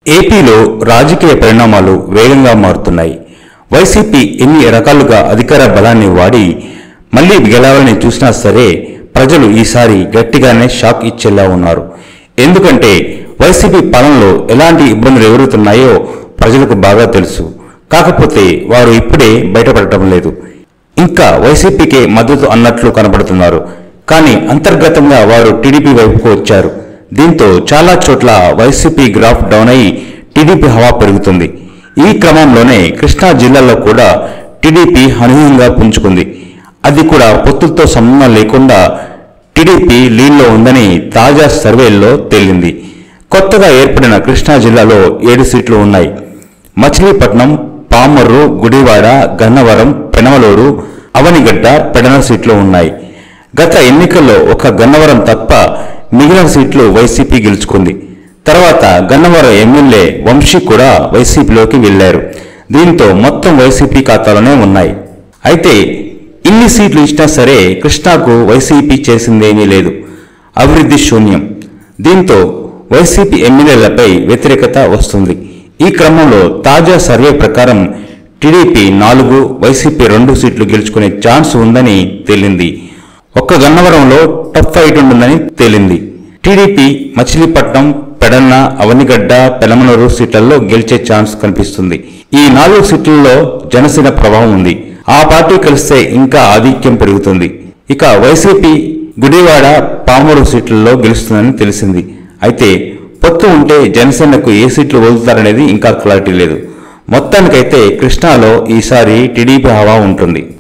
ఏపీలో రాజకీయ పరిణామాలు వేగంగా మారుతున్నాయి. వైసీపీ ఎన్ని రకాలుగా అధికార బలాన్ని వాడి మళ్లీ గెలవాలని చూసినా సరే ప్రజలు ఈసారి గట్టిగానే షాక్ ఇచ్చేలా ఉన్నారు. ఎందుకంటే వైసీపీ పాలనలో ఎలాంటి ఇబ్బందులు ఎదురవుతున్నాయో ప్రజలకు బాగా తెలుసు. కాకపోతే వారు ఇప్పుడే బయటపడటం లేదు. ఇంకా వైసీపీకే మద్దతు అన్నట్లు కనబడుతున్నారు. కానీ అంతర్గతంగా వారు టీడీపీ వైపుకు వచ్చారు. దీంతో చాలా చోట్ల వైసీపీ గ్రాఫ్ డౌన్ అయి టీడీపీ హవా పెరుగుతుంది. ఈ క్రమంలోనే కృష్ణా జిల్లాలో కూడా టీడీపీ అనూహ్యంగా పుంజుకుంది. అది కూడా పొత్తులతో సంబంధం లేకుండా టీడీపీ లీడ్లో ఉందని తాజా సర్వేల్లో తేలింది. కొత్తగా ఏర్పడిన కృష్ణా జిల్లాలో 7 సీట్లు ఉన్నాయి. మచిలీపట్నం, పామర్రు, గుడివాడ, గన్నవరం, పెనమలూరు, అవనిగడ్డ, పెడన సీట్లు ఉన్నాయి. గత ఎన్నికల్లో ఒక గన్నవరం తప్ప మిగిలిన సీట్లు వైసీపీ గెలుచుకుంది. తర్వాత గన్నవరం ఎమ్మెల్యే వంశీ కూడా వైసీపీలోకి వెళ్లారు. దీంతో మొత్తం వైసీపీ ఖాతాలోనే ఉన్నాయి. అయితే ఇన్ని సీట్లు ఇచ్చినా సరే కృష్ణాకు వైసీపీ చేసిందేమీ లేదు. అభివృద్ధి శూన్యం. దీంతో వైసీపీ ఎమ్మెల్యేలపై వ్యతిరేకత వస్తుంది. ఈ క్రమంలో తాజా సర్వే ప్రకారం టీడీపీ 4, వైసీపీ 2 సీట్లు గెలుచుకునే ఛాన్స్ ఉందని తేలింది. ఒక్క గన్నవరంలో టఫ్ ఫైట్ ఉంటుందని తేలింది. టీడీపీ మచిలీపట్నం, పెడన్న, అవనిగడ్డ, పెనమలూరు సీట్లలో గెలిచే ఛాన్స్ కనిపిస్తుంది. ఈ 4 సీట్లలో జనసేన ప్రభావం ఉంది. ఆ పార్టీ కలిస్తే ఇంకా ఆధిక్యం పెరుగుతుంది. ఇక వైసీపీ గుడివాడ, పామూరు సీట్లలో గెలుస్తుందని తెలిసింది. అయితే పొత్తు ఉంటే జనసేనకు ఏ సీట్లు వదులుతారనేది ఇంకా క్లారిటీ లేదు. మొత్తానికైతే కృష్ణాలో ఈసారి టీడీపీ హవా ఉంటుంది.